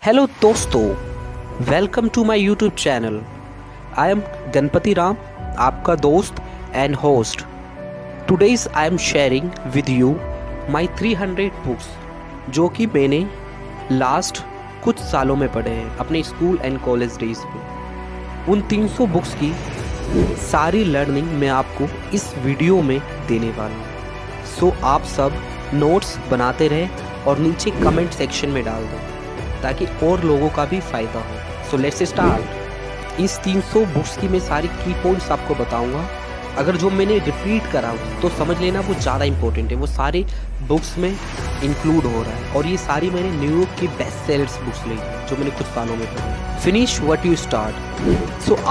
Hello दोस्तों, welcome to my YouTube channel. I am Ganpati Ram, आपका दोस्त and host. Today's I am sharing with you my 300 books जो कि मैंने लास्ट कुछ सालों में पढ़े हैं अपने स्कूल एंड कॉलेज डेज में। उन 300 बुक्स की सारी लर्निंग मैं आपको इस वीडियो में देने वाला हूँ। सो आप सब नोट्स बनाते रहें और नीचे कमेंट सेक्शन में डाल दें ताकि और लोगों का भी फ़ायदा हो। So let's start. इस 300 बुक्स की मैं सारी की पॉइंट्स आपको बताऊंगा। अगर जो मैंने रिपीट करा तो समझ लेना वो ज़्यादा इंपॉर्टेंट है, वो सारी बुक्स में इंक्लूड हो रहा है। और ये सारी मैंने न्यूयॉर्क की बेस्ट सेलर्स बुक्स ली जो मैंने कुछ सालों में पढ़ी। Finish what you start. So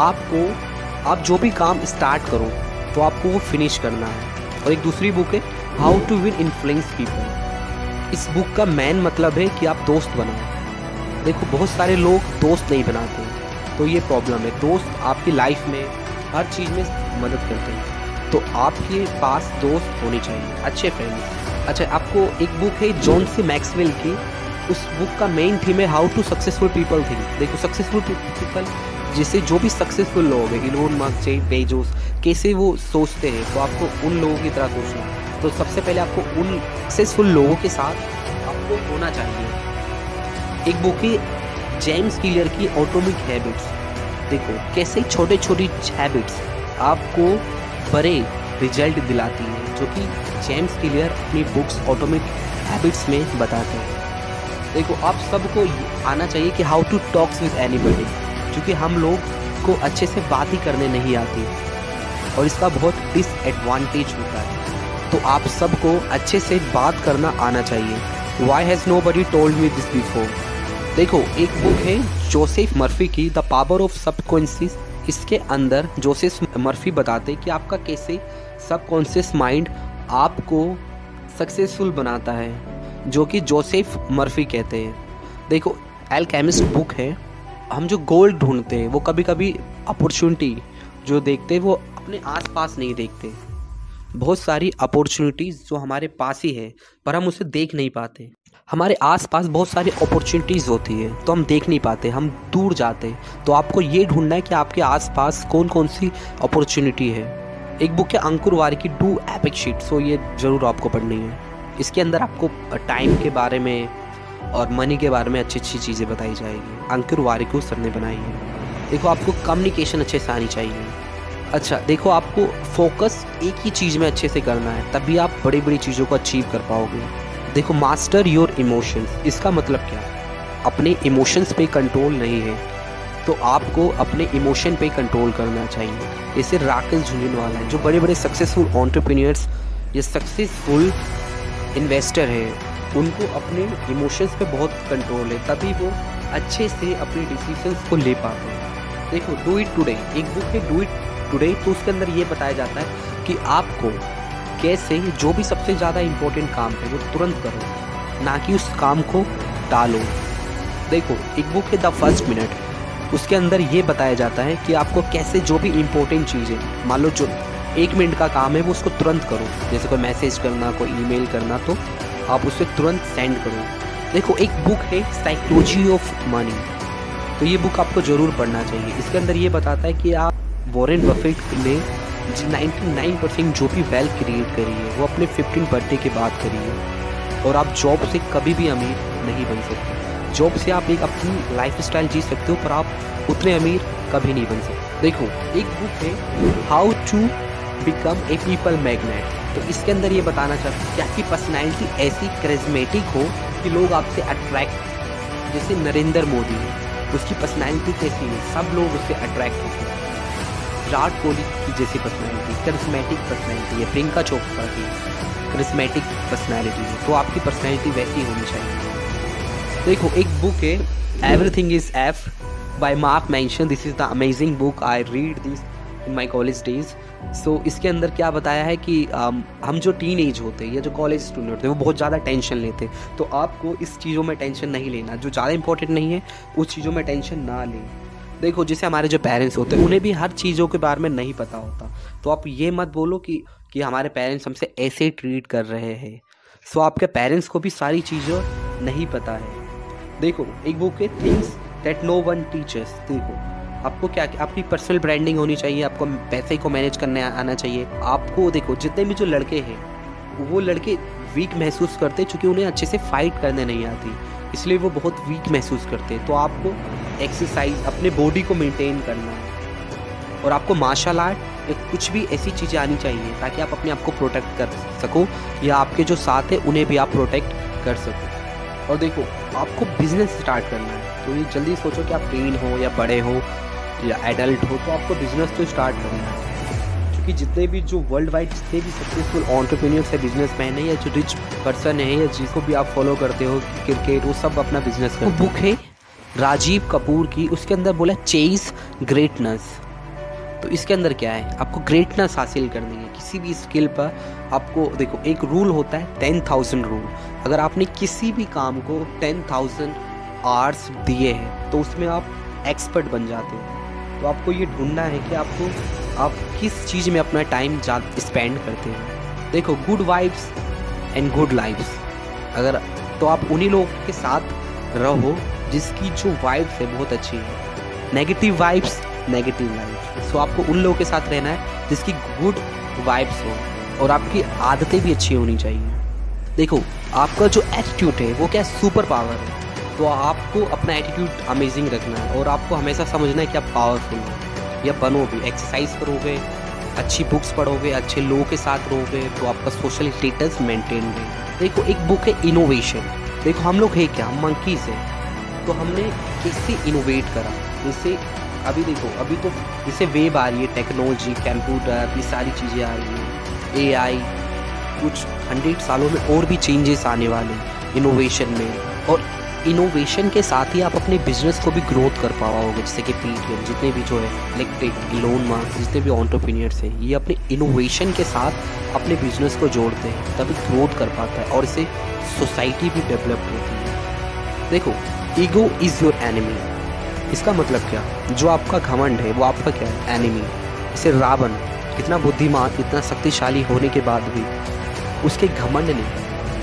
आप जो भी काम स्टार्ट करो तो आपको वो फिनिश करना है। और एक दूसरी बुक है how to win influence people. इस बुक का मेन मतलब है कि आप दोस्त बनाओ। देखो, बहुत सारे लोग दोस्त नहीं बनाते, तो ये प्रॉब्लम है। दोस्त आपकी लाइफ में हर चीज़ में मदद करते हैं, तो आपके पास दोस्त होने चाहिए, अच्छे फ्रेंड्स। अच्छा, आपको एक बुक है जॉन सी मैक्सवेल की। उस बुक का मेन थीम है how to successful people think. देखो, सक्सेसफुल पीपल जैसे जो भी सक्सेसफुल लोग हैं, इलोन मस्क, जेफ बेजोस, कैसे वो सोचते हैं, तो आपको उन लोगों की तरह सोचना है। तो सबसे पहले आपको उन सक्सेसफुल लोगों के साथ आपको होना चाहिए। एक बुक है जेम्स क्लियर की एटॉमिक हैबिट्स। देखो कैसे छोटे छोटी हैबिट्स आपको बड़े रिजल्ट दिलाती है, जो कि जेम्स क्लियर अपनी बुक्स एटॉमिक हैबिट्स में बताते हैं। देखो, आप सबको आना चाहिए कि how to talks with anybody, क्योंकि हम लोग को अच्छे से बात ही करने नहीं आती और इसका बहुत डिसएडवांटेज होता है। तो आप सबको अच्छे से बात करना आना चाहिए। Why has nobody told me this before. देखो, एक बुक है जोसेफ मर्फी की द पावर ऑफ सबकॉन्शियस। इसके अंदर जोसेफ मर्फी बताते हैं कि आपका कैसे सबकॉन्शियस माइंड आपको सक्सेसफुल बनाता है, जो कि जोसेफ मर्फी कहते हैं। देखो, एल्केमिस्ट बुक है। हम जो गोल्ड ढूंढते हैं वो कभी कभी अपॉर्चुनिटी जो देखते हैं वो अपने आसपास नहीं देखते। बहुत सारी अपॉर्चुनिटीज़ जो हमारे पास ही है पर हम उसे देख नहीं पाते। हमारे आसपास बहुत सारी अपॉर्चुनिटीज़ होती है तो हम देख नहीं पाते, हम दूर जाते। तो आपको ये ढूंढना है कि आपके आसपास कौन कौन सी अपॉर्चुनिटी है। एक बुक है Ankur Warikoo do epic shit. So ये ज़रूर आपको पढ़नी है। इसके अंदर आपको टाइम के बारे में और मनी के बारे में अच्छी अच्छी चीज़ें बताई जाएगी। अंकुर वारिकी सर ने बनाई है। देखो, आपको कम्युनिकेशन अच्छे से आनी चाहिए। अच्छा, देखो, आपको फोकस एक ही चीज़ में अच्छे से करना है, तभी आप बड़ी बड़ी चीज़ों को अचीव कर पाओगे। देखो, मास्टर योर इमोशंस। इसका मतलब क्या? अपने इमोशंस पे कंट्रोल नहीं है तो आपको अपने इमोशन पे कंट्रोल करना चाहिए। जैसे राकेश झुंझुनवाला है, जो बड़े बड़े सक्सेसफुल एंटरप्रेन्योर्स या सक्सेसफुल इन्वेस्टर हैं, उनको अपने इमोशंस पे बहुत कंट्रोल है, तभी वो अच्छे से अपने डिसीजंस को ले पाते हैं। देखो, डू इट टुडे एक बुक है, डू इट टुडे। तो उसके अंदर ये बताया जाता है कि आपको कैसे जो भी सबसे ज़्यादा इम्पोर्टेंट काम है वो तुरंत करो, ना कि उस काम को टालो। देखो, एक बुक है द फर्स्ट मिनट। उसके अंदर ये बताया जाता है कि आपको कैसे जो भी इम्पोर्टेंट चीज़ है, मान लो जो 1 मिनट का काम है वो उसको तुरंत करो। जैसे कोई मैसेज करना, कोई ईमेल करना, तो आप उसे तुरंत सेंड करो। देखो, एक बुक है साइकोलॉजी ऑफ मनी। तो ये बुक आपको ज़रूर पढ़ना चाहिए। इसके अंदर ये बताता है कि आप वॉरेन बफेट ने 99% जो भी वेल्थ क्रिएट करी है वो अपने 15 बर्थडे के बाद करी है। और आप जॉब से कभी भी अमीर नहीं बन सकते। जॉब से आप एक अपनी लाइफ स्टाइल जी सकते हो, पर आप उतने अमीर कभी नहीं बन सकते। देखो, एक बुक है how to become a people magnet. तो इसके अंदर ये बताना चाहते हैं कि आपकी पर्सनैलिटी ऐसी करिज्मेटिक हो कि लोग आपसे अट्रैक्ट। जैसे नरेंद्र मोदी है, उसकी पर्सनैलिटी कैसी है, सब लोग उससे अट्रैक्ट होते हैं। विराट कोहली की जैसी पर्सनैलिटी, करिस्मेटिक पर्सनैलिटी है। प्रियंका चोपड़ा की करिस्मेटिक पर्सनैलिटी है, तो आपकी पर्सनैलिटी वैसी होनी चाहिए। देखो, एक बुक है everything is F by Mark Manson. This is the amazing book, I read this in my college days. So इसके अंदर क्या बताया है कि हम जो टीन एज होते हैं या जो कॉलेज स्टूडेंट होते हैं वो बहुत ज़्यादा टेंशन लेते हैं। तो आपको इस चीज़ों में टेंशन नहीं लेना, जो ज़्यादा इंपॉर्टेंट नहीं है उस चीज़ों में टेंशन ना लें। देखो, जैसे हमारे जो पेरेंट्स होते हैं उन्हें भी हर चीज़ों के बारे में नहीं पता होता, तो आप ये मत बोलो कि हमारे पेरेंट्स हमसे ऐसे ट्रीट कर रहे हैं। सो आपके पेरेंट्स को भी सारी चीज़ें नहीं पता है, देखो एक बुक है things that no one teachers. देखो आपको क्या आपकी पर्सनल ब्रांडिंग होनी चाहिए, आपको पैसे को मैनेज करने आना चाहिए आपको। देखो जितने भी जो लड़के हैं वो लड़के वीक महसूस करते हैं क्योंकि उन्हें अच्छे से फाइट करने नहीं आती, इसलिए वो बहुत वीक महसूस करते हैं। तो आपको एक्सरसाइज अपने बॉडी को मेंटेन करना है और आपको मार्शल आर्ट या कुछ भी ऐसी चीज़ें आनी चाहिए ताकि आप अपने आप को प्रोटेक्ट कर सको या आपके जो साथ है उन्हें भी आप प्रोटेक्ट कर सको। और देखो आपको बिजनेस स्टार्ट करना है तो ये जल्दी सोचो कि आप टीन हो या बड़े हो या एडल्ट हो, तो आपको बिजनेस तो स्टार्ट करना है क्योंकि जितने भी जो वर्ल्ड वाइड जितने भी सक्सेसफुल एंटरप्रेन्योर्स है, बिजनेसमैन है या जो रिच पर्सन है या जिसको भी आप फॉलो करते हो क्रिकेट, वो सब अपना बिजनेस करते हैं। बुक है राजीव कपूर की, उसके अंदर बोला चेज ग्रेटनेस। तो इसके अंदर क्या है, आपको ग्रेटनेस हासिल करनी है किसी भी स्किल पर। आपको देखो एक रूल होता है 10,000 रूल। अगर आपने किसी भी काम को 10,000 आवर्स दिए हैं तो उसमें आप एक्सपर्ट बन जाते हो। तो आपको ये ढूंढना है कि आप किस चीज़ में अपना टाइम स्पेंड करते हो। देखो good vibes and good lifes, अगर तो आप उन्हीं लोगों के साथ रहो जिसकी जो वाइब्स है बहुत अच्छी है। Negative vibes negative life, so आपको उन लोगों के साथ रहना है जिसकी गुड वाइब्स हो और आपकी आदतें भी अच्छी होनी चाहिए। देखो आपका जो एटीट्यूड है वो क्या सुपर पावर है, तो आपको अपना एटीट्यूड अमेजिंग रखना है और आपको हमेशा समझना है कि आप पावरफुल हो या बनो भी। एक्सरसाइज करोगे, अच्छी बुक्स पढ़ोगे, अच्छे लोगों के साथ रहोगे तो आपका सोशल स्टेटस मेंटेन रहेगा। देखो एक बुक है इनोवेशन। देखो हम लोग है क्या, मंकीज है, तो हमने कैसे इनोवेट करा। जैसे अभी देखो अभी तो जैसे वेब आ रही है, टेक्नोलॉजी, कंप्यूटर, ये सारी चीज़ें आ रही हैं, एआई, कुछ 100 सालों में और भी चेंजेस आने वाले इनोवेशन में। और इनोवेशन के साथ ही आप अपने बिजनेस को भी ग्रोथ कर पाओगे। जैसे कि पेटीएम, जितने भी जो है इलेक्ट्रिक, इलोन मस्क, जितने भी एंटरप्रेन्योर्स हैं, ये अपने इनोवेशन के साथ अपने बिजनेस को जोड़ते हैं तभी ग्रोथ कर पाता है और इससे सोसाइटी भी डेवलप होती है। देखो ईगो इज़ योर एनिमी। इसका मतलब क्या, जो आपका घमंड है वो आपका क्या है, एनिमी। जैसे रावण इतना बुद्धिमान, इतना शक्तिशाली होने के बाद भी उसके घमंड ने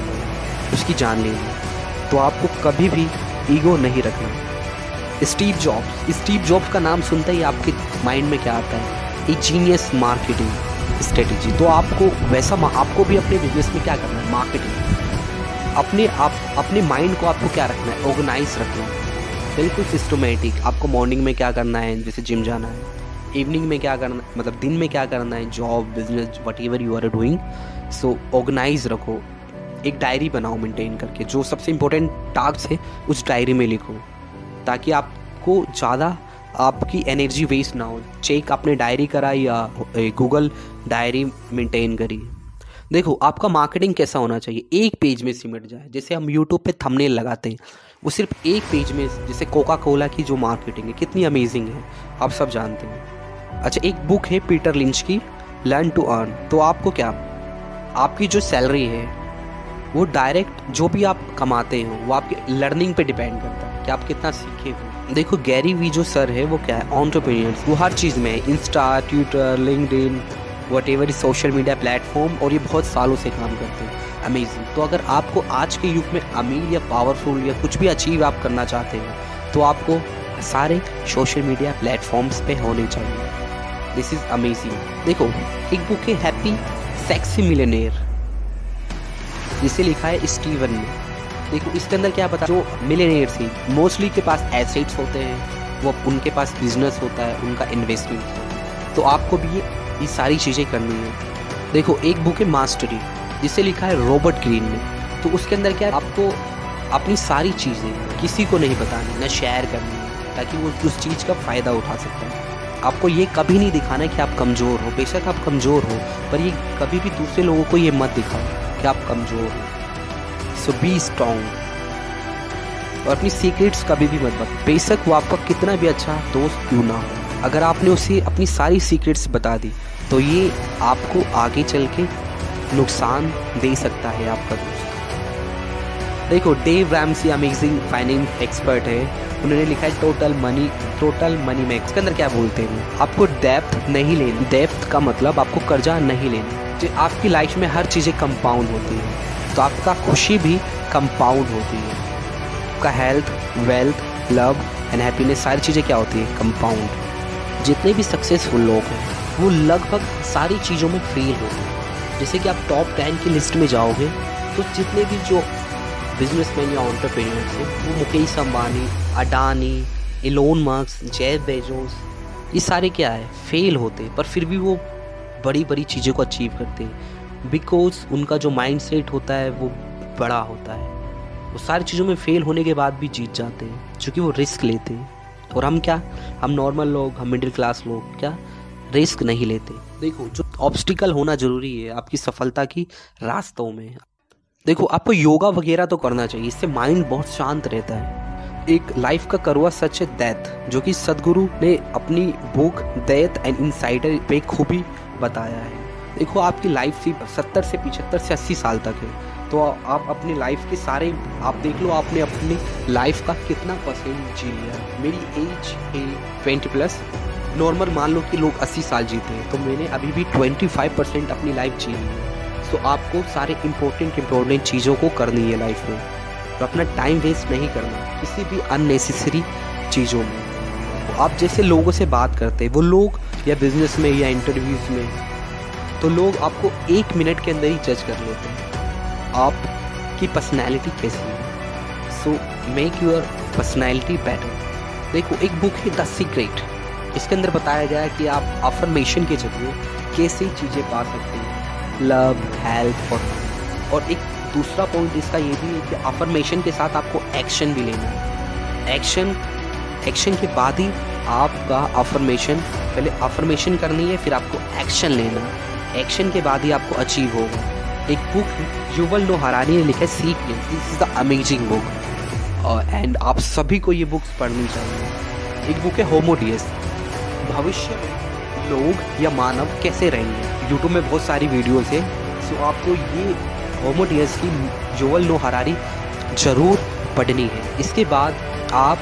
उसकी जान ले ली। तो आपको कभी भी ईगो नहीं रखना। स्टीव जॉब्स का नाम सुनते ही आपके माइंड में क्या आता है, ए जीनियस मार्केटिंग स्ट्रेटेजी। तो आपको वैसा आपको भी अपने बिजनेस में क्या करना है, मार्केटिंग। अपने माइंड को आपको क्या रखना है, ऑर्गेनाइज रखना है, बिल्कुल सिस्टमेटिक। आपको मॉर्निंग में क्या करना है, जैसे जिम जाना है, इवनिंग में क्या करना, मतलब दिन में क्या करना है, job, business, whatever you are doing. So organise रखो, एक डायरी बनाओ मेंटेन करके, जो सबसे इम्पोर्टेंट टास्क है उस डायरी में लिखो ताकि आपको ज़्यादा आपकी एनर्जी वेस्ट ना हो। चेक आपने डायरी करा या गूगल डायरी मेंटेन करी। देखो आपका मार्केटिंग कैसा होना चाहिए, एक पेज में सिमट जाए। जैसे हम यूट्यूब पे थंबनेल लगाते हैं, वो सिर्फ एक पेज में, जैसे कोका कोला की जो मार्केटिंग है कितनी अमेजिंग है, आप सब जानते हैं। अच्छा एक बुक है पीटर लिंच की, लर्न टू अर्न। तो आपको क्या, आपकी जो सैलरी है वो डायरेक्ट जो भी आप कमाते हो वो आपके लर्निंग पे डिपेंड करता है कि आप कितना सीखे हो। देखो गैरी वी जो सर है वो क्या है, एंटरप्रेन्योर्स, वो हर चीज़ में है, Insta, Twitter, LinkedIn, whatever social media platform, और ये बहुत सालों से काम करते हैं। अमेजिंग। तो अगर आपको आज के युग में अमीर या पावरफुल या कुछ भी अचीव आप करना चाहते हो तो आपको सारे सोशल मीडिया प्लेटफॉर्म्स पे होने चाहिए। This is amazing. देखो एक बुक है हैप्पी सेक्सी मिलियनेयर, जिसे लिखा है स्टीवन ने। देखो इसके अंदर क्या पता, जो मिलियनेयर थी मोस्टली के पास एसेट्स होते हैं, वो उनके पास बिजनेस होता है, उनका इन्वेस्टमेंट होता है। तो आपको भी ये सारी चीज़ें करनी है। देखो एक बुक है मास्टरी, जिसे लिखा है रॉबर्ट ग्रीन ने। तो उसके अंदर क्या है, आपको अपनी सारी चीज़ें किसी को नहीं बतानी, ना शेयर करनी है, ताकि वो उस चीज़ का फ़ायदा उठा सकता है। आपको ये कभी नहीं दिखाना कि आप कमज़ोर हो, बेशक आप कमज़ोर हो, पर ये कभी भी दूसरे लोगों को ये मत दिखाओ कि आप कमज़ोर हो। सो बी स्ट्रॉन्ग, और अपनी सीक्रेट्स कभी भी मत बताओ, बेशक वो आपका कितना भी अच्छा दोस्त क्यों ना हो। अगर आपने उसे अपनी सारी सीक्रेट्स बता दी तो ये आपको आगे चल के नुकसान दे सकता है आपका दोस्त। देखो Dave Ramsey amazing finance expert है, उन्होंने लिखा है टोटल मनी मैक्स। के अंदर क्या बोलते हैं, आपको डेप्थ नहीं लेनी। डेप्थ का मतलब आपको कर्जा नहीं लेना। जो आपकी लाइफ में हर चीज़ें कंपाउंड होती है, तो आपका खुशी भी कंपाउंड होती है। आपका health, wealth, love and happiness सारी चीज़ें क्या होती है, कंपाउंड। जितने भी सक्सेसफुल लोग हैं वो लगभग सारी चीज़ों में फेल होते हैं। जैसे कि आप टॉप 10 की लिस्ट में जाओगे तो जितने भी जो बिजनेसमैन या एंटरप्रेन्योर्स हैं वो Mukesh Ambani, Adani, Elon Musk, Jeff Bezos, ये सारे क्या है, फेल होते हैं, पर फिर भी वो बड़ी बड़ी चीज़ों को अचीव करते हैं बिकॉज उनका जो माइंडसेट होता है वो बड़ा होता है। वो सारी चीज़ों में फेल होने के बाद भी जीत जाते हैं क्योंकि वो रिस्क लेते हैं। और हम क्या, हम नॉर्मल लोग, हम मिडिल क्लास लोग क्या रिस्क नहीं लेते। देखो, जो ऑब्स्टिकल होना ज़रूरी है आपकी सफलता की रास्तों में। देखो, आपको योगा वगैरह तो करना चाहिए, इससे माइंड बहुत शांत रहता है। एक लाइफ का कड़वा सच है डेथ, जो कि सदगुरु ने अपनी बुक डेथ एंड इनसाइडर पे खूबी बताया है। देखो, आपकी लाइफ सिर्फ 70 से 75 से 80 साल तक है, तो आप अपनी लाइफ के सारे, आप देख लो आपने अपनी लाइफ का कितना परसेंट जी लिया। मेरी एज है 20+, नॉर्मल मान लो कि लोग 80 साल जीते हैं, तो मैंने अभी भी 25% अपनी लाइफ जी ली है। सो आपको सारे इम्पोर्टेंट चीज़ों को करनी है लाइफ में, तो अपना टाइम वेस्ट नहीं करना किसी भी अननेसेसरी चीज़ों में। तो आप जैसे लोगों से बात करते हैं, वो लोग या बिजनेस में या इंटरव्यूज़ में, तो लोग आपको 1 मिनट के अंदर ही जज कर लेते हैं आपकी पर्सनैलिटी कैसी है। So make your personality better. देखो, एक बुक है द सीक्रेट, इसके अंदर बताया गया है कि आप अफर्मेशन के जरिए कैसे चीज़ें पा सकते हैं, लव, हेल्थ और एक दूसरा पॉइंट इसका ये भी है कि अफर्मेशन के साथ आपको एक्शन भी लेना है। एक्शन के बाद ही आपका अफर्मेशन, पहले अफर्मेशन करनी है, फिर आपको एक्शन लेना है, एक्शन के बाद ही आपको अचीव होगा। एक बुक युवल नोह हरारी ने लिखा है secret, this is the amazing book and आप सभी को ये बुक्स पढ़नी चाहिए। एक बुक है होमो डियस, भविष्य में लोग या मानव कैसे रहेंगे। यूट्यूब में बहुत सारी वीडियोस है, सो आपको ये होमो डियस की युवल नोह हरारी जरूर पढ़नी है। इसके बाद आप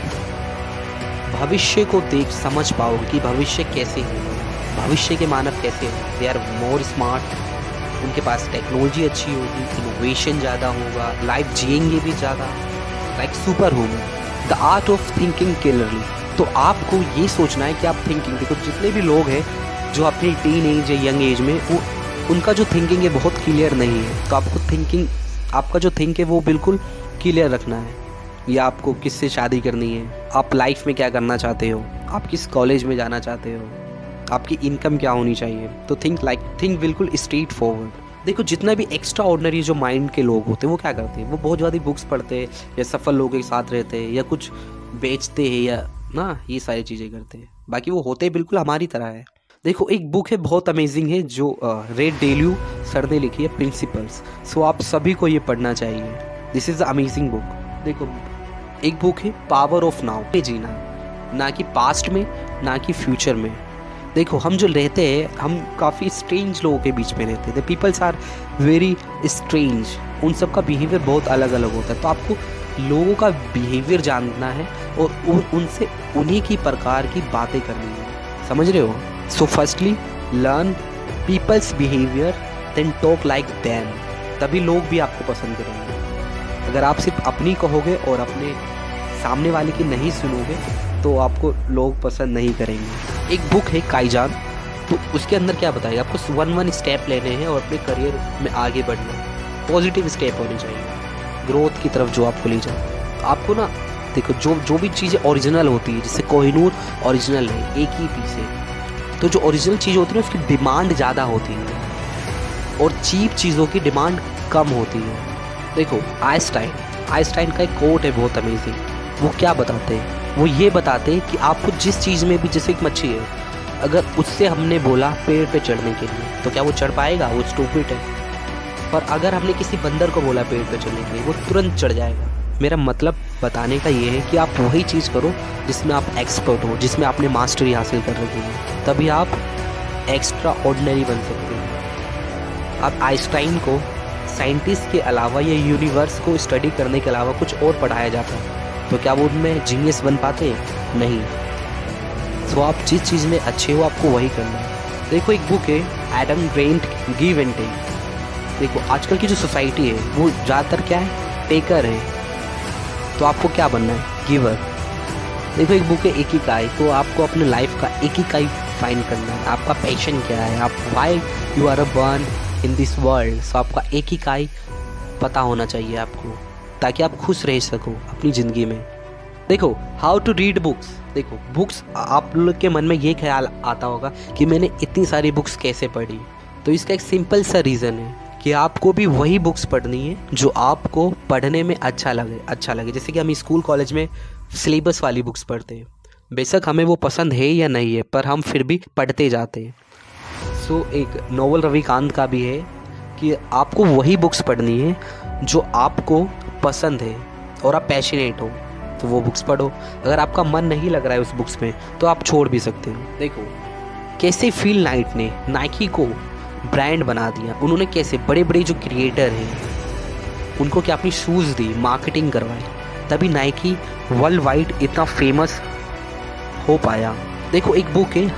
भविष्य को देख समझ पाओगे कि भविष्य कैसे होगा, भविष्य के मानव कैसे हैं। दे आर मोर स्मार्ट, उनके पास टेक्नोलॉजी अच्छी होगी, इनोवेशन ज़्यादा होगा, लाइफ जिएंगे भी ज़्यादा, like super human. The art of thinking clearly, तो आपको ये सोचना है कि आप थिंकिंग, देखो जितने भी लोग हैं जो अपनी टीन एज या यंग एज में, वो उनका जो थिंकिंग है बहुत क्लियर नहीं है। तो आपको थिंकिंग, आपका जो थिंक है वो बिल्कुल क्लियर रखना है। या आपको किससे शादी करनी है, आप लाइफ में क्या करना चाहते हो, आप किस कॉलेज में जाना चाहते हो, आपकी इनकम क्या होनी चाहिए। तो थिंक बिल्कुल स्ट्रेट फॉरवर्ड। देखो, जितना भी एक्स्ट्रा ऑर्डिनरी जो माइंड के लोग होते हैं वो क्या करते हैं, वो बहुत ज़्यादा बुक्स पढ़ते हैं या सफल लोगों के साथ रहते हैं या कुछ बेचते हैं या ना, ये सारी चीज़ें करते हैं। बाकी वो होते बिल्कुल हमारी तरह है। देखो, एक बुक है बहुत अमेजिंग है जो रे डालियो सर ने लिखी है, प्रिंसिपल्स। सो आप सभी को ये पढ़ना चाहिए, this is the amazing book. देखो, एक बुक है पावर ऑफ नाउ, पे जीना, ना कि पास्ट में ना कि फ्यूचर में। देखो, हम जो रहते हैं, हम काफ़ी स्ट्रेंज लोगों के बीच में रहते हैं, पीपल्स आर वेरी स्ट्रेंज, उन सब का बिहेवियर बहुत अलग अलग होता है। तो आपको लोगों का बिहेवियर जानना है और उनसे उन्हीं की प्रकार की बातें करनी है, समझ रहे हो। So firstly learn peoples behaviour, then talk like them, तभी लोग भी आपको पसंद करेंगे। अगर आप सिर्फ अपनी कहोगे और अपने सामने वाले की नहीं सुनोगे तो आपको लोग पसंद नहीं करेंगे। एक बुक है काइजान, तो उसके अंदर क्या बताएगा, आपको 1 स्टेप लेने हैं और अपने करियर में आगे बढ़ना है। पॉजिटिव स्टेप होने चाहिए ग्रोथ की तरफ जो आपको ले जाए। तो आपको ना, देखो, जो भी चीज़ें ओरिजिनल होती है, जैसे कोहिनूर ओरिजिनल है, एक ही पीस है, तो जो ओरिजिनल चीज़ होती है उसकी डिमांड ज़्यादा होती है और चीप चीज़ों की डिमांड कम होती है। देखो, आइंस्टाइन का एक कोट है बहुत अमेजिंग, वो क्या बताते हैं, वो ये बताते हैं कि आपको जिस चीज़ में भी, जैसे एक मच्छी है, अगर उससे हमने बोला पेड़ पे चढ़ने के लिए तो क्या वो चढ़ पाएगा, वो स्टूपिड है। पर अगर हमने किसी बंदर को बोला पेड़ पे चढ़ने के लिए, वो तुरंत चढ़ जाएगा। मेरा मतलब बताने का ये है कि आप वही चीज़ करो जिसमें आप एक्सपर्ट हो, जिसमें आपने मास्टरी हासिल कर रखी है, तभी आप एक्स्ट्रा ऑर्डिनरी बन सकते हैं। अब आइंस्टाइन को साइंटिस्ट के अलावा या यूनिवर्स को स्टडी करने के अलावा कुछ और पढ़ाया जाता है, तो क्या वो उनमें जीनियस बन पाते हैं? नहीं। तो आप जिस चीज़ में अच्छे हो आपको वही करना है। देखो, एक बुक है Adam Grant, give and take. देखो, आजकल की जो सोसाइटी है वो ज़्यादातर क्या है, टेकर है। तो आपको क्या बनना है? गिवर। देखो एक बुक है इकिगाई, तो आपको अपने लाइफ का इकिगाई फाइंड करना है। आपका पैशन क्या है, आप why you are burn in this world. So आपका इकिगाई पता होना चाहिए आपको, ताकि आप खुश रह सको अपनी ज़िंदगी में। देखो हाउ टू रीड बुक्स। देखो बुक्स, आप लोग के मन में ये ख्याल आता होगा कि मैंने इतनी सारी बुक्स कैसे पढ़ी। तो इसका एक सिंपल सा रीज़न है कि आपको भी वही बुक्स पढ़नी है जो आपको पढ़ने में अच्छा लगे। जैसे कि हम स्कूल कॉलेज में सिलेबस वाली बुक्स पढ़ते हैं, बेशक हमें वो पसंद है या नहीं है, पर हम फिर भी पढ़ते जाते हैं। सो एक नोवेल रविकांत का भी है कि आपको वही बुक्स पढ़नी है जो आपको पसंद है और आप पैशनेट हो, तो वो बुक्स पढ़ो। अगर आपका मन नहीं लग रहा है उस बुक्स में तो आप छोड़ भी सकते हो। देखो कैसे फिल नाइट ने नाइकी को ब्रांड बना दिया। उन्होंने कैसे बड़े बड़े जो क्रिएटर हैं उनको क्या अपनी शूज़ दी, मार्केटिंग करवाई, तभी नाइकी वर्ल्ड वाइड इतना फेमस हो पाया। देखो एक बुक है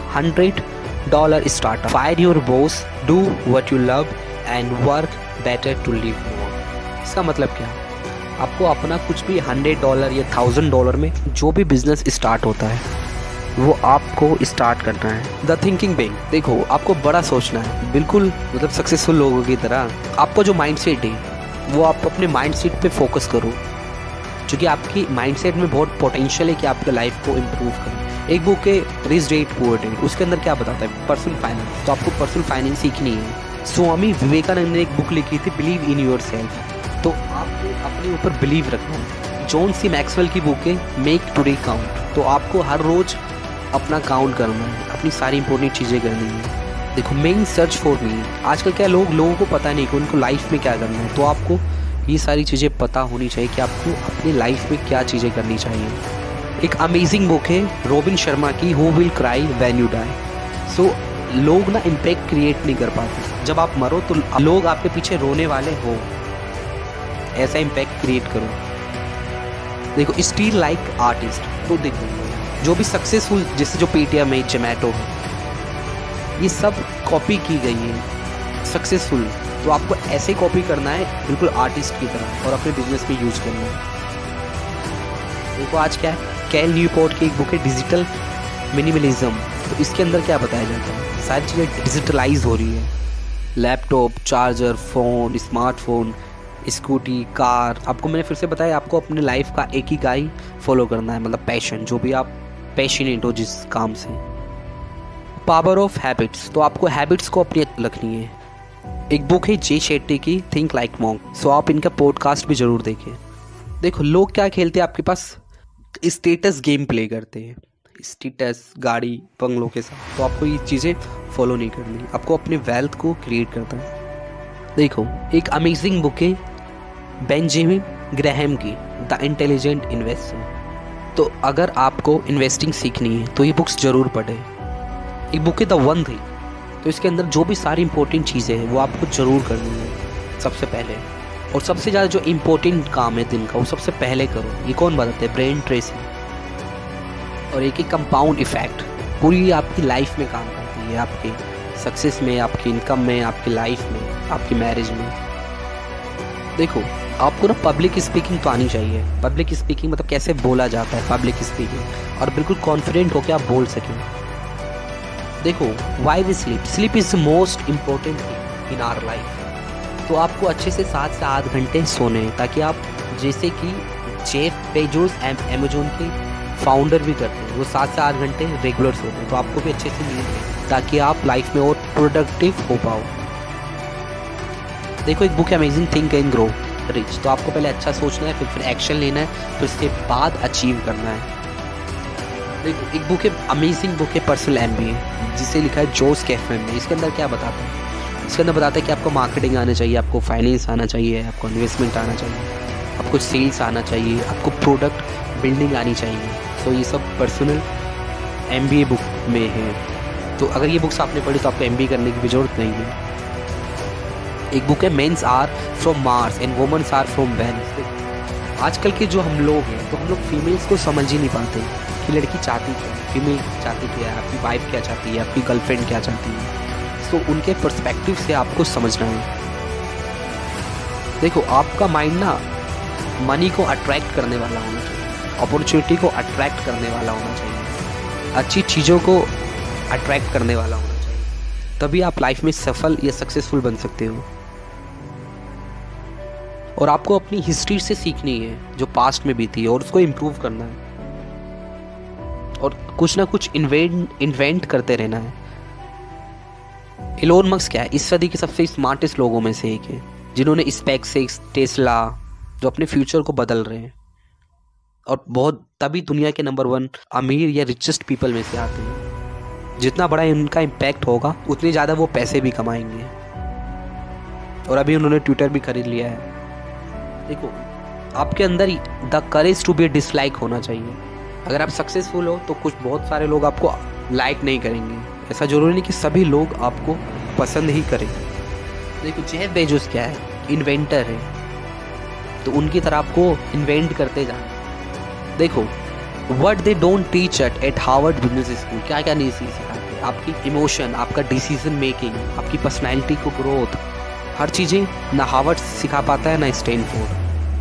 $100 startup, fire your boss, do what you love and work better to live more. इसका मतलब क्या? आपको अपना कुछ भी $100 या $1000 में जो भी बिजनेस स्टार्ट होता है वो आपको स्टार्ट करना है। The thinking big. देखो आपको बड़ा सोचना है, बिल्कुल मतलब सक्सेसफुल लोगों की तरह। आपका जो माइंडसेट है वो आप अपने माइंडसेट पे फोकस करो, क्योंकि आपकी माइंडसेट में बहुत पोटेंशियल है कि आपके लाइफ को इम्प्रूव करें। एक बुक है रिच डैड पुअर डैड, उसके अंदर क्या बताता है? Personal finance. तो आपको पर्सनल फाइनेंस सीखनी है। स्वामी विवेकानंद ने एक बुक लिखी थी बिलीव इन योर सेल्फ, तो आपको अपने ऊपर बिलीव रखना है। जॉन सी मैक्सवेल की बुक है मेक टुडे काउंट, तो आपको हर रोज अपना काउंट करना है, अपनी सारी इंपॉर्टेंट चीज़ें करनी है। देखो मेन सर्च फॉर मी। आजकल क्या लोगों को पता नहीं कि उनको लाइफ में क्या करना है, तो आपको ये सारी चीज़ें पता होनी चाहिए कि आपको अपनी लाइफ में क्या चीज़ें करनी चाहिए। एक अमेजिंग बुक है रॉबिन शर्मा की who will cry when you die. So लोग ना इम्पैक्ट क्रिएट नहीं कर पाते, जब आप मरो तो लोग आपके पीछे रोने वाले हो, ऐसा इम्पैक्ट क्रिएट करो। देखो स्टील लाइक आर्टिस्ट। तो देखो जो भी सक्सेसफुल, जैसे जो पेटीएम है, जोमेटो है, ये सब कॉपी की गई है सक्सेसफुल। तो आपको ऐसे कॉपी करना है बिल्कुल आर्टिस्ट की तरह और अपने बिजनेस में यूज करना है। देखो आज क्या है, कैल न्यूपोर्ट की एक बुक है डिजिटल मिनिमलिज्म। तो इसके अंदर क्या बताया जाता है? सारी चीज़ें डिजिटलाइज हो रही है। Laptop, charger, phone, smartphone, scooty, car. आपको मैंने फिर से बताया आपको अपने लाइफ का एक ही गाई फॉलो करना है, मतलब पैशन, जो भी आप पैशनेट हो जिस काम से। Power of habits. तो आपको हैबिट्स को अपनी रखनी है। एक बुक है जे शेट्टी की थिंक लाइक मॉन्क। सो आप इनका पॉडकास्ट भी ज़रूर देखें। देखो लोग क्या खेलते हैं आपके पास, स्टेटस गेम प्ले करते हैं, स्टेटस, गाड़ी, बंगलों के साथ। तो आपको ये चीज़ें फॉलो नहीं करनी, आपको अपने वेल्थ को क्रिएट करना है। देखो एक अमेजिंग बुक है बेंजामिन ग्राहम की द इंटेलिजेंट इन्वेस्टर। तो अगर आपको इन्वेस्टिंग सीखनी है तो ये बुक्स ज़रूर पढ़ें। एक बुक है द वन थिंग। तो इसके अंदर जो भी सारी इंपॉर्टेंट चीज़ें हैं वो आपको ज़रूर करनी है सबसे पहले, और सबसे ज़्यादा जो इम्पोर्टेंट काम है दिन का वो सबसे पहले करो। ये कौन बताते हैं? Brian Tracy. और एक ही कंपाउंड इफेक्ट पूरी आपकी लाइफ में काम करती है, आपके सक्सेस में, आपकी इनकम में, आपकी लाइफ में, आपकी मैरिज में। देखो आपको ना पब्लिक स्पीकिंग तो आनी चाहिए। पब्लिक स्पीकिंग मतलब कैसे बोला जाता है पब्लिक स्पीकिंग, और बिल्कुल कॉन्फिडेंट होकर आप बोल सकें। देखो why we sleep. Sleep is the most important thing in our life. तो आपको अच्छे से 7 से 8 घंटे सोने हैं, ताकि आप, जैसे कि जेफ बेजोस अमेज़न के फाउंडर भी करते हैं, वो 7 से 8 घंटे रेगुलर सोते हैं। तो आपको भी अच्छे से नींद है ताकि आप लाइफ में और प्रोडक्टिव हो पाओ। देखो एक बुक है amazing think and grow rich. तो आपको पहले अच्छा सोचना है, फिर एक्शन लेना है, फिर उसके बाद अचीव करना है। देखो एक बुक है अमेजिंग बुक है पर्सनल MBA, जिसे लिखा है जोस कैफमैन ने। इसके अंदर क्या बताता है? इसके अंदर बताता है कि आपको मार्केटिंग आना चाहिए, आपको फाइनेंस आना चाहिए, आपको इन्वेस्टमेंट आना चाहिए, आपको सेल्स आना चाहिए, आपको प्रोडक्ट बिल्डिंग आनी चाहिए। तो ये सब पर्सनल MBA बुक में है। तो अगर ये बुक्स आपने पढ़ी तो आपको MBA करने की भी जरूरत नहीं है। एक बुक है mens are from Mars and womens are from Venus. आजकल के जो हम लोग हैं तो हम लोग फीमेल्स को समझ ही नहीं पाते कि लड़की चाहती क्या है, फीमेल चाहती क्या है, आपकी वाइफ क्या चाहती है, आपकी गर्लफ्रेंड क्या चाहती है। तो उनके पर्सपेक्टिव से आपको समझना है। देखो आपका माइंड ना मनी को अट्रैक्ट करने वाला होना चाहिए, अपॉर्चुनिटी को अट्रैक्ट करने वाला होना चाहिए, अच्छी चीज़ों को अट्रैक्ट करने वाला होना चाहिए, तभी आप लाइफ में सफल या सक्सेसफुल बन सकते हो। और आपको अपनी हिस्ट्री से सीखनी है जो पास्ट में बीती है और उसको इम्प्रूव करना है और कुछ ना कुछ इन्वेंट करते रहना है। इलोन मस्क क्या है, इस सदी के सबसे स्मार्टेस्ट लोगों में से एक है, जिन्होंने स्पेसएक्स, टेस्ला, जो अपने फ्यूचर को बदल रहे हैं और बहुत तभी दुनिया के नंबर 1 अमीर या रिचेस्ट पीपल में से आते हैं। जितना बड़ा उनका इम्पैक्ट होगा उतने ज़्यादा वो पैसे भी कमाएंगे। और अभी उन्होंने ट्विटर भी खरीद लिया है। देखो, आपके अंदर the courage to be dislike होना चाहिए। अगर आप सक्सेसफुल हो तो कुछ बहुत सारे लोग आपको लाइक नहीं करेंगे, ऐसा जरूरी नहीं कि सभी लोग आपको पसंद ही करें। देखो, जेफ बेजोस क्या है, इन्वेंटर है, तो उनकी तरह आपको इन्वेंट करते जाना। देखो, what they don't teach at Harvard business school, क्या क्या नहीं सिखाते, आपकी इमोशन, आपका डिसीजन मेकिंग, आपकी पर्सनैलिटी को ग्रोथ, हर चीज़ें ना हार्वर्ड सिखा पाता है ना स्टैनफोर्ड।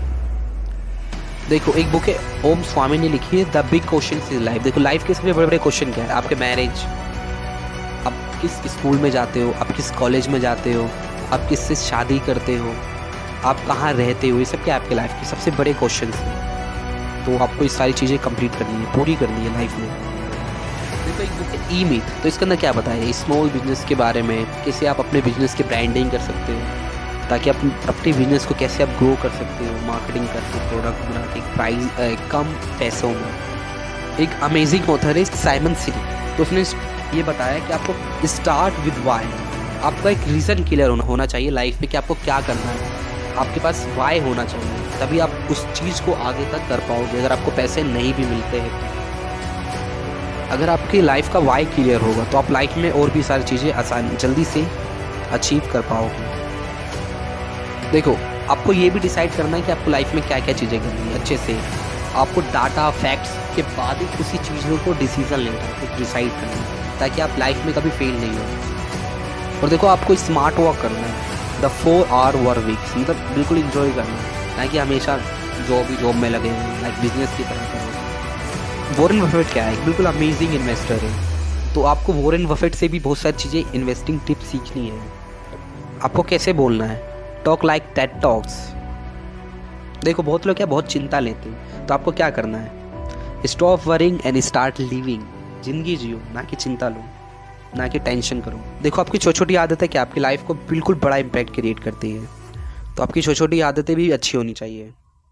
देखो, एक बुक है ओम स्वामी ने लिखी है, the big question in life. देखो, लाइफ के सबसे बड़े बड़े क्वेश्चन क्या है, आपके मैरिज, आप किस स्कूल में जाते हो, आप किस कॉलेज में जाते हो, आप किससे शादी करते हो, आप कहाँ रहते हो, ये सब क्या आपके लाइफ के सबसे बड़े क्वेश्चन हैं। तो आपको ये सारी चीज़ें कंप्लीट करनी है, पूरी करनी है लाइफ में। देखो, एक बुक है ई-मिथ, तो इसके अंदर क्या बताया, स्मॉल बिजनेस के बारे में, कैसे आप अपने बिजनेस की ब्रांडिंग कर सकते हो, ताकि अपने बिजनेस को कैसे आप ग्रो कर सकते हो, मार्केटिंग करके, प्रोडक्ट बना के, प्राइस कम पैसों में। एक अमेजिंग ऑथर है साइमन सिनेक, तो उसने ये बताया कि आपको स्टार्ट विद वाई, आपका एक रीज़न क्लियर होना चाहिए लाइफ में कि आपको क्या करना है। आपके पास वाई होना चाहिए, तभी आप उस चीज़ को आगे तक कर पाओगे। अगर आपको पैसे नहीं भी मिलते हैं तो अगर आपकी लाइफ का वाई क्लियर होगा तो आप लाइफ में और भी सारी चीज़ें आसान जल्दी से अचीव कर पाओगे। देखो, आपको ये भी डिसाइड करना है कि आपको लाइफ में क्या क्या चीज़ें करनी है अच्छे से। आपको डाटा फैक्ट्स के बाद ही उसी चीज़ों को डिसीजन लेना है, कुछ डिसाइड करना है, ताकि आप लाइफ में कभी फेल नहीं हो। और देखो, आपको स्मार्ट वर्क करना है, द 4 आवर वर्क वीक, मतलब बिल्कुल इंजॉय करना है, ना कि हमेशा जॉब में लगे हैं, लाइक बिजनेस की तरह करो। वॉरेन बफेट क्या है, बिल्कुल अमेजिंग इन्वेस्टर है, तो आपको वॉरेन बफेट से भी बहुत सारी चीज़ें इन्वेस्टिंग टिप्स सीखनी है। आपको कैसे बोलना है, टॉक लाइक टेड टॉक्स। देखो, बहुत लोग क्या बहुत चिंता लेते हैं, तो आपको क्या करना है, stop worrying and start living. जिंदगी जियो, ना कि चिंता लो, ना कि टेंशन करो। देखो, आपकी छोटी छोटी आदतें क्या आपकी लाइफ को बिल्कुल बड़ा इम्पैक्ट क्रिएट करती है, तो आपकी छोटी छोटी आदतें भी अच्छी होनी चाहिए।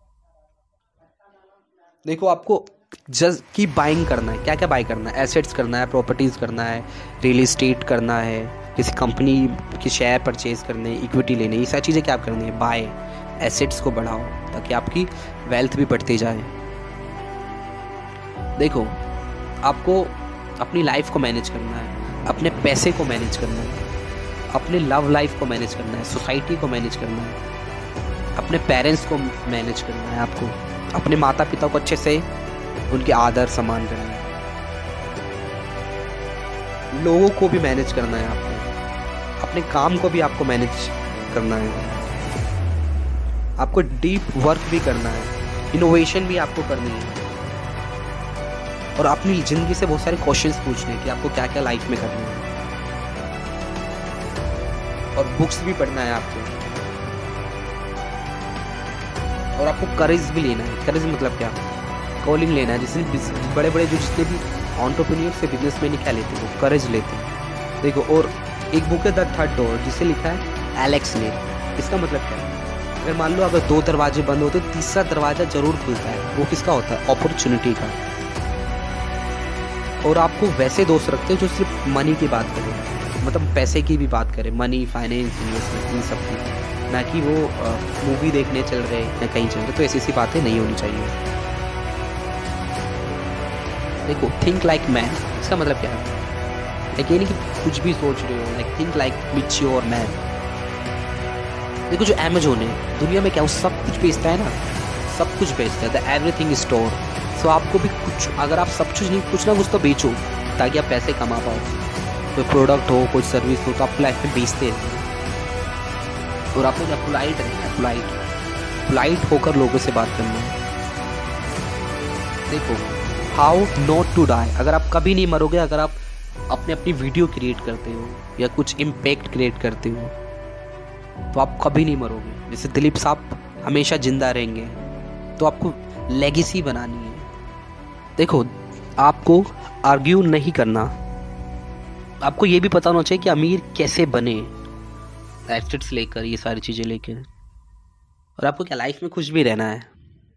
देखो, आपको जस्ट की बाइंग करना है, क्या क्या बाई करना है, एसेट्स करना है, प्रॉपर्टीज़ करना है, रियल इस्टेट करना है, किसी कंपनी के शेयर परचेज करने, इक्विटी लेने, ये सारी चीज़ें क्या आप करनी है, बाय एसेट्स को बढ़ाओ ताकि आपकी वेल्थ भी बढ़ती जाए। देखो, आपको अपनी लाइफ को मैनेज करना है, अपने पैसे को मैनेज करना है, अपने लव लाइफ को मैनेज करना है, सोसाइटी को मैनेज करना है, अपने पेरेंट्स को मैनेज करना है, आपको अपने माता पिता को अच्छे से उनके आदर सम्मान करना है, लोगों को भी मैनेज करना है, आपको अपने काम को भी आपको मैनेज करना है, आपको डीप वर्क भी करना है, इनोवेशन भी आपको करनी है, और अपनी ज़िंदगी से बहुत सारे क्वेश्चंस पूछने हैं कि आपको क्या क्या लाइफ में करना है, और बुक्स भी पढ़ना है आपको, और आपको करेज भी लेना है। करेज मतलब क्या, कॉलिंग लेना है। जिसने बड़े बड़े जो जितने भी एंटरप्रेन्योर से बिजनेसमैन क्या लेते हैं, वो करेज लेते हैं। देखो, और एक बुक है द थर्ड डोर, जिसे लिखा है एलेक्स ने। इसका मतलब क्या है, अगर मान लो अगर 2 दरवाजे बंद होते तो तीसरा दरवाजा जरूर खुलता है, वो किसका होता है, अपॉर्चुनिटी का। और आपको वैसे दोस्त रखते हैं जो सिर्फ मनी की बात करें, मतलब पैसे की भी बात करें, मनी, फाइनेंस, इन्वेस्टमेंट, इन सब की, ना कि वो मूवी देखने चल रहे या कहीं चल रहे। तो ऐसी बातें नहीं होनी चाहिए। देखो, थिंक लाइक मैन, इसका मतलब क्या है, लाइक ये नहीं कि कुछ भी सोच रहे हो, like think like mature man. देखो, जो अमेज़न है दुनिया में क्या वो सब कुछ बेचता है ना, सब कुछ बेचता है, द एवरीथिंग स्टोर। सो आपको भी कुछ, अगर आप सब कुछ नहीं, कुछ ना कुछ तो बेचो ताकि आप पैसे कमा पाओ। कोई प्रोडक्ट हो, कोई सर्विस हो, तो आप लाइफ में बेचते हैं। और आपको क्या पोलाइट रहना है, पोलाइट पोलाइट होकर लोगों से बात करना है। देखो, हाउ नॉट टू डाई, अगर आप कभी नहीं मरोगे, अगर आप अपनी वीडियो क्रिएट करते हो या कुछ इम्पैक्ट क्रिएट करते हो तो आप कभी नहीं मरोगे। जैसे दिलीप साहब हमेशा जिंदा रहेंगे, तो आपको लेगेसी बनानी है। देखो, आपको आर्ग्यू नहीं करना, आपको ये भी पता होना चाहिए कि अमीर कैसे बने, एसेट्स लेकर, ये सारी चीज़ें लेकर, और आपको क्या लाइफ में खुश भी रहना है।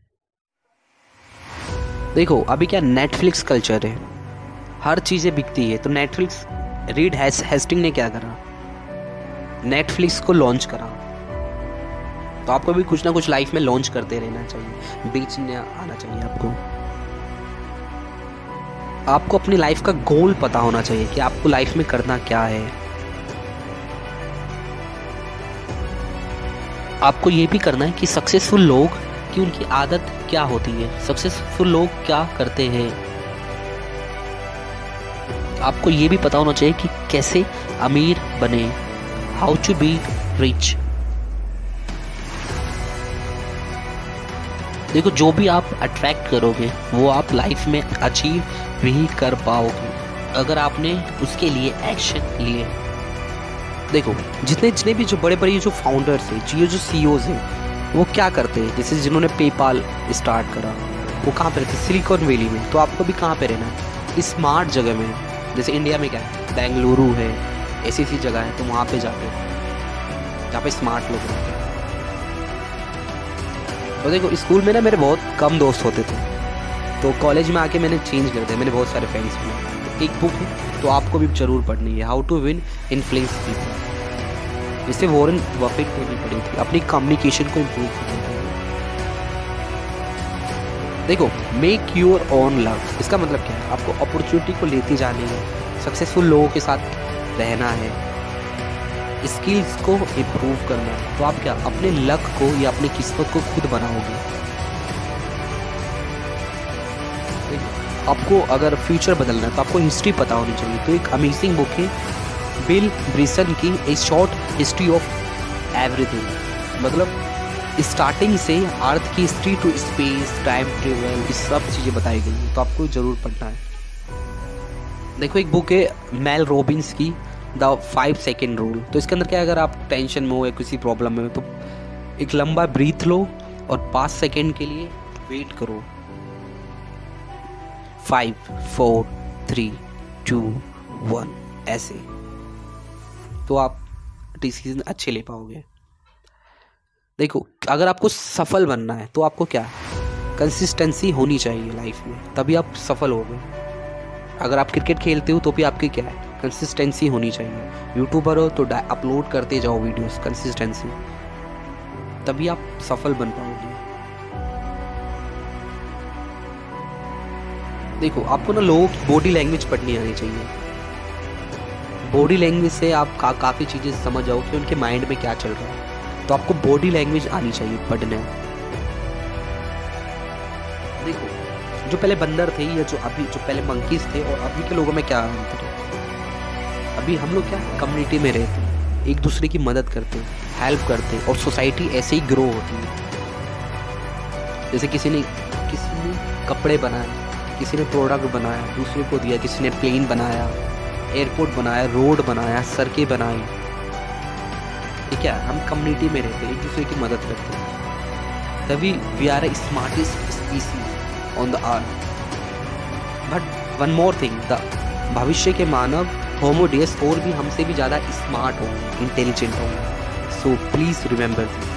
देखो, अभी क्या नेटफ्लिक्स कल्चर है, हर चीज़ें बिकती है। तो नेटफ्लिक्स, रीड हेस्टिंग ने क्या करा, नेटफ्लिक्स को लॉन्च करा। तो आपको भी कुछ ना कुछ लाइफ में लॉन्च करते रहना चाहिए, बेचने आना चाहिए आपको। आपको अपनी लाइफ का गोल पता होना चाहिए कि आपको लाइफ में करना क्या है। आपको ये भी करना है कि सक्सेसफुल लोग की उनकी आदत क्या होती है, सक्सेसफुल लोग क्या करते हैं। आपको ये भी पता होना चाहिए कि कैसे अमीर बने, हाउ टू बी रिच। देखो, जो भी आप अट्रैक्ट करोगे वो आप लाइफ में अचीव भी कर पाओगे अगर आपने उसके लिए एक्शन लिए। देखो, जितने भी जो बड़े जो फाउंडर्स हैं, जो सीईओज हैं, वो क्या करते हैं, जैसे जिन्होंने पेपाल स्टार्ट करा, वो कहाँ पे रहते, सिलिकॉन वैली में। तो आपको भी कहाँ पे रहना है, स्मार्ट जगह में। जैसे इंडिया में क्या है, बेंगलुरु है, ऐसी जगह है, तो वहाँ पे जाके जहाँ पे स्मार्ट लोग रहते हैं। तो देखो, स्कूल में ना मेरे बहुत कम दोस्त होते थे, तो कॉलेज में आके मैंने चेंज कर दिया, मैंने बहुत सारे फ्रेंड्स बनाए। तो एक बुक है, तो आपको भी जरूर पढ़नी है, how to win influence people. जिससे वॉरेन बफेट को भी पढ़ी थी, अपनी कम्युनिकेशन को इम्प्रूव करने के लिए। देखो, मेक योर ओन लक, इसका मतलब क्या है, आपको अपॉर्चुनिटी को लेते जाने है, सक्सेसफुल लोगों के साथ रहना है, स्किल्स को इम्प्रूव करना है। तो आप क्या अपने लक को या अपनी किस्मत को खुद बनाओगे। आपको अगर फ्यूचर बदलना है तो आपको हिस्ट्री पता होनी चाहिए। तो एक अमेजिंग बुक है बिल ब्रिसन की, a short history of everything. मतलब स्टार्टिंग से अर्थ की history to space, time travel, ये सब चीज़ें बताई गई हैं, तो आपको ज़रूर पढ़ना है। देखो, एक बुक है मेल रॉबिन्स की, द 5 सेकेंड रूल। तो इसके अंदर क्या है, अगर आप टेंशन में हो या किसी प्रॉब्लम में हो तो एक लंबा ब्रीथ लो और 5 सेकेंड के लिए वेट करो। 5, 4, 3, 2, 1, ऐसे, तो आप डिसीजन अच्छे ले पाओगे। देखो, अगर आपको सफल बनना है तो आपको क्या, कंसिस्टेंसी होनी चाहिए लाइफ में, तभी आप सफल होगे। अगर आप क्रिकेट खेलते हो तो भी आपकी क्या है, कंसिस्टेंसी होनी चाहिए। यूट्यूबर हो तो अपलोड करते जाओ वीडियोस, कंसिस्टेंसी, तभी आप सफल बन पाओगे। देखो, आपको ना लोगों की बॉडी लैंग्वेज पढ़नी आनी चाहिए। बॉडी लैंग्वेज से आप काफ़ी चीज़ें समझ जाओ कि उनके माइंड में क्या चल रहा है। तो आपको बॉडी लैंग्वेज आनी चाहिए पढ़ने। देखो, जो पहले बंदर थे या जो पहले मंकीज थे और अभी के लोगों में क्या अंतर है। अभी हम लोग क्या कम्युनिटी में रहते हैं, एक दूसरे की मदद करते हैं, हेल्प करते हैं, और सोसाइटी ऐसे ही ग्रो होती है। जैसे किसी ने कपड़े बनाए, किसी ने प्रोडक्ट बनाया, दूसरे को दिया, किसी ने प्लेन बनाया, एयरपोर्ट बनाया, रोड बनाया, सड़कें बनाई। ठीक है, हम कम्युनिटी में रहते हैं, एक दूसरे की मदद करते हैं, तभी we are a smartest species on the earth. But one more thing, the भविष्य के मानव होमोडियस और भी हमसे भी ज़्यादा स्मार्ट होंगे, इंटेलिजेंट होंगे। So please remember this.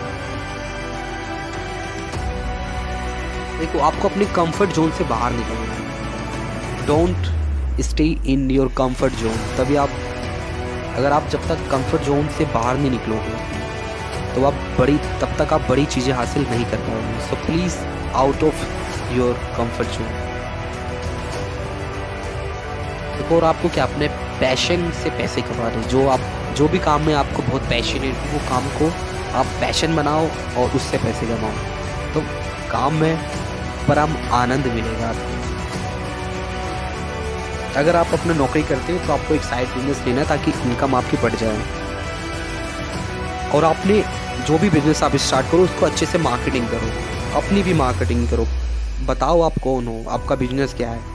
देखो, आपको अपने कंफर्ट जोन से बाहर निकलना है। Don't stay in your comfort zone. तभी आप, अगर आप जब तक कंफर्ट जोन से बाहर नहीं निकलोगे तो आप तब तक आप बड़ी चीज़ें हासिल नहीं कर पाओगे। So please out of your comfort zone. देखो, और आपको क्या अपने पैशन से पैसे कमाने, जो भी काम में आपको बहुत पैशनेट हो, वो काम को आप पैशन बनाओ और उससे पैसे कमाओ। तो काम में परम आनंद मिलेगा आपको। अगर आप अपना नौकरी करते हो तो आपको एक साइड बिजनेस लेना है ताकि इनकम आपकी बढ़ जाए। और आपने जो भी बिजनेस आप स्टार्ट करो उसको अच्छे से मार्केटिंग करो, अपनी भी मार्केटिंग करो, बताओ आप कौन हो, आपका बिजनेस क्या है।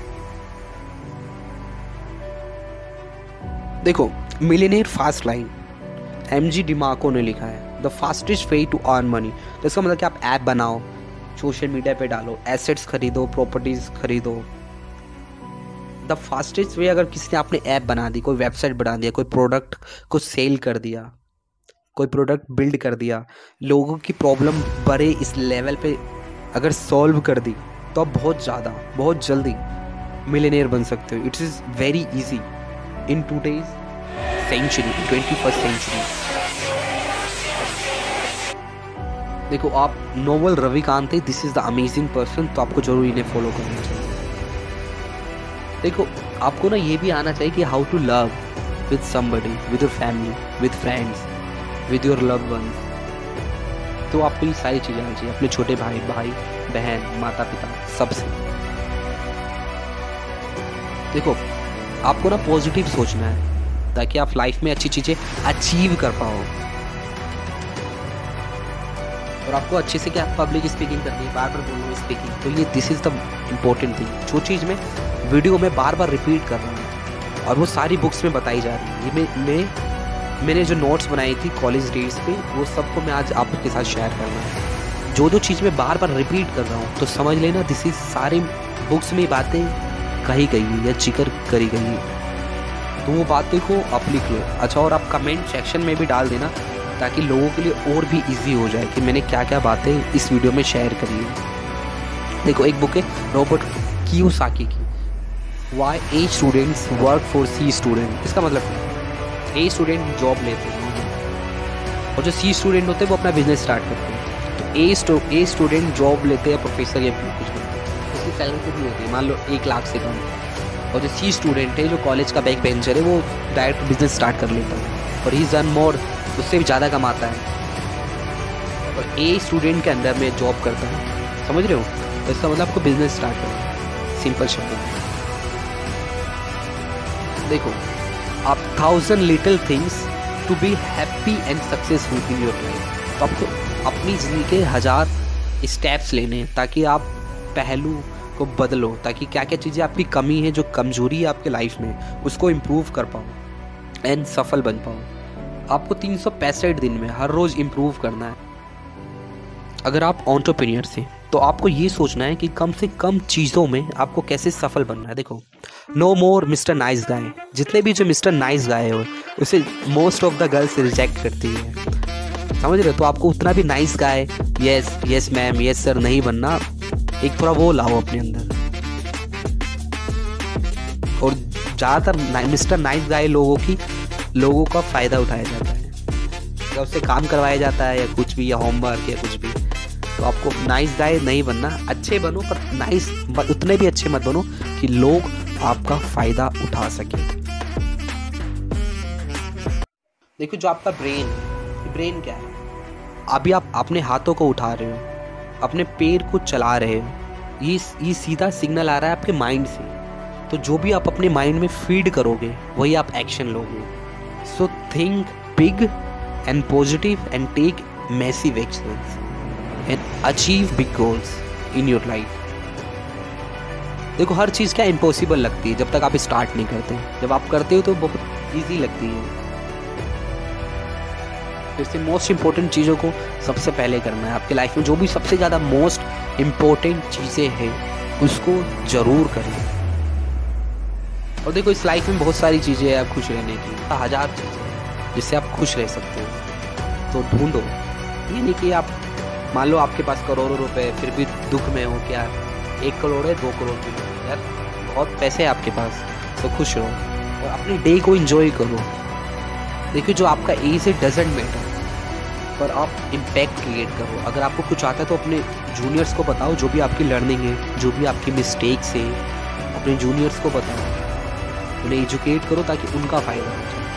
देखो, millionaire fast line MG DeMarco ने लिखा है, the fastest way to earn money. तो इसका मतलब कि आप ऐप बनाओ, सोशल मीडिया पे डालो, एसेट्स खरीदो, प्रॉपर्टीज खरीदो। द फास्टेस्ट वे, अगर किसी ने आपने ऐप बना दी, कोई वेबसाइट बना दिया, कोई प्रोडक्ट को सेल कर दिया, कोई प्रोडक्ट बिल्ड कर दिया, लोगों की प्रॉब्लम बड़े इस लेवल पे अगर सॉल्व कर दी, तो आप बहुत जल्दी मिलियनेयर बन सकते हो। It is very easy in today's century, 21st century. देखो, आप नोबल रविकांत है, this is the amazing person, तो आपको जरूर इन्हें फॉलो करना चाहिए। देखो, आपको ना ये भी आना चाहिए कि how to love with somebody, with your family, with friends, with your loved ones. तो आपको ये सारी चीज़ें आनी चाहिए, अपने छोटे भाई बहन, माता पिता, सबसे। देखो, आपको ना पॉजिटिव सोचना है ताकि आप लाइफ में अच्छी चीज़ें अचीव कर पाओ। और आपको अच्छे से क्या पब्लिक स्पीकिंग करनी है, बार बार बोलो स्पीकिंग। तो ये this is the important thing, जो चीज़ मैं वीडियो में बार बार रिपीट कर रहा हूँ और वो सारी बुक्स में बताई जा रही है। ये मैंने जो नोट्स बनाई थी कॉलेज डेज पे, वो सबको मैं आज आपके साथ शेयर कर रहा हूँ। जो चीज़ मैं बार बार रिपीट कर रहा हूँ, तो समझ लेना दिस इज सारी बुक्स में बातें कही गई है या जिक्र करी गई है। तो वो बातें को आप लिख लो। अच्छा, और आप कमेंट सेक्शन में भी डाल देना ताकि लोगों के लिए और भी इजी हो जाए कि मैंने क्या क्या बातें इस वीडियो में शेयर करी है। देखो, एक बुक है रॉबर्ट कियोसाकी की, why A students work for C student. इसका मतलब ए स्टूडेंट जॉब लेते हैं और जो सी स्टूडेंट होते हैं वो अपना बिजनेस स्टार्ट करते हैं। तो ए स्टूडेंट जॉब लेते हैं प्रोफेसर या कुछ बनते हैं, उसकी सैलरी कितनी होती है, मान लो 1 लाख से कम। और जो सी स्टूडेंट है, जो कॉलेज का बैक बेंचर है, वो डायरेक्ट बिजनेस स्टार्ट कर लेता है और ही अर्न मोर, उससे भी ज़्यादा कमाता है। और ए स्टूडेंट के अंदर में जॉब करता है, समझ रहे हो? तो इसका मतलब आपको बिजनेस स्टार्ट करना है, सिंपल शब्द में। देखो, आप 1000 little things to be happy and successful in your life. तो आपको अपनी ज़िंदगी के 1000 स्टेप्स लेने हैं ताकि आप पहलू को बदलो, ताकि क्या क्या चीज़ें आपकी कमी है, जो कमजोरी है आपके लाइफ में, उसको इम्प्रूव कर पाओ एंड सफल बन पाओ। आपको 365 दिन में हर रोज़ इम्प्रूव करना है। अगर आप एंटरप्रेन्योर हैं तो आपको ये सोचना है कि कम से कम चीज़ों में आपको कैसे सफल बनना है। देखो, no more mister nice guy. जितने भी जो मिस्टर नाइस गाय हो, उसे most of the girls reject करती है, समझ रहे हो? तो आपको उतना भी nice guy, yes ma'am, yes sir नहीं बनना। एक थोड़ा वो लाओ अपने अंदर। और ज़्यादातर मिस्टर नाइस गाय लोगों का फ़ायदा उठाया जाता है, या उससे काम करवाया जाता है, या कुछ भी, या होमवर्क या कुछ भी। तो आपको नाइस गाय नहीं बनना, अच्छे बनो, पर नाइस उतने भी अच्छे मत बनो कि लोग आपका फ़ायदा उठा सके। देखो, जो आपका ब्रेन क्या है, अभी आप अपने हाथों को उठा रहे हो, अपने पैर को चला रहे हो, ये सीधा सिग्नल आ रहा है आपके माइंड से। तो जो भी आप अपने माइंड में फीड करोगे, वही आप एक्शन लोगे। So think big and positive and take massive actions and achieve big goals in your life. देखो, हर चीज़ क्या इम्पॉसिबल लगती है जब तक आप स्टार्ट नहीं करते। जब आप करते हो तो बहुत ईजी लगती है। इससे मोस्ट इम्पोर्टेंट चीज़ों को सबसे पहले करना है आपके लाइफ में। जो भी सबसे ज़्यादा मोस्ट इम्पोर्टेंट चीज़ें हैं, उसको ज़रूर करें। और देखो, इस लाइफ में बहुत सारी चीज़ें हैं आप खुश रहने की, 1000 चीज़ें हैं जिससे आप खुश रह सकते हो। तो ढूंढो। ये नहीं कि आप, मान लो आपके पास करोड़ों रुपए, फिर भी दुख में हो। क्या 1 करोड़ है, 2 करोड़ भी नहीं यार, बहुत पैसे हैं आपके पास, तो खुश रहो और अपने डे को एंजॉय करो। देखिए, जो आपका एज है डजेंट मैटर, पर आप इम्पैक्ट क्रिएट करो। अगर आपको कुछ आता है तो अपने जूनियर्स को बताओ, जो भी आपकी लर्निंग है, जो भी आपकी मिस्टेक्स है, अपने जूनियर्स को बताओ, उन्हें एजुकेट करो ताकि उनका फ़ायदा हो जाए।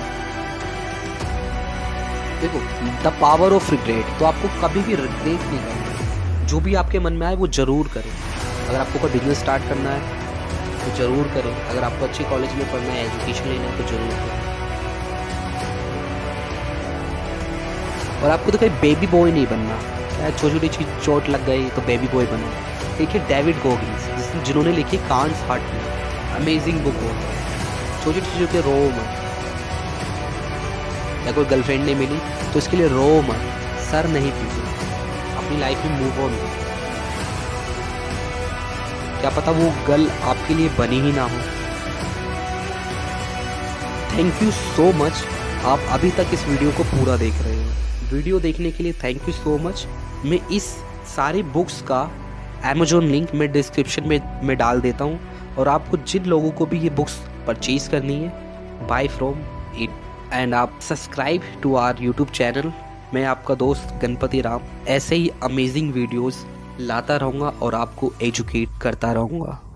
देखो, द पावर ऑफ रिग्रेट। तो आपको कभी भी रिग्रेट नहीं करना, जो भी आपके मन में आए वो ज़रूर करें। अगर आपको कोई बिजनेस स्टार्ट करना है तो ज़रूर करें। अगर आपको अच्छे कॉलेज में पढ़ना है, एजुकेशन लेना है, तो ज़रूर करें। और आपको तो कहीं बेबी बॉय नहीं बनना, चाहे छोटी छोटी चीज चोट लग गई तो बेबी बॉय बनो। देखिए डेविड गॉगिंस जिन्होंने लिखी कांस हार्ट में, अमेजिंग बुक हो। छोटी चीज़ों पे रो मत, या कोई गर्लफ्रेंड नहीं मिली तो इसके लिए रो मत, सर नहीं पीटो, अपनी लाइफ में मूव ऑन। क्या पता वो गर्ल आपके लिए बनी ही ना हो। थैंक यू सो मच, आप अभी तक इस वीडियो को पूरा देख रहे हो। वीडियो देखने के लिए थैंक यू सो मच। मैं इस सारी बुक्स का अमेजोन लिंक मैं डिस्क्रिप्शन में मैं डाल देता हूँ, और आपको जिन लोगों को भी ये बुक्स परचेज करनी है, बाय फ्रॉम इट। एंड आप subscribe to our YouTube channel. मैं आपका दोस्त गणपति राम ऐसे ही अमेजिंग वीडियोस लाता रहूँगा और आपको एजुकेट करता रहूँगा।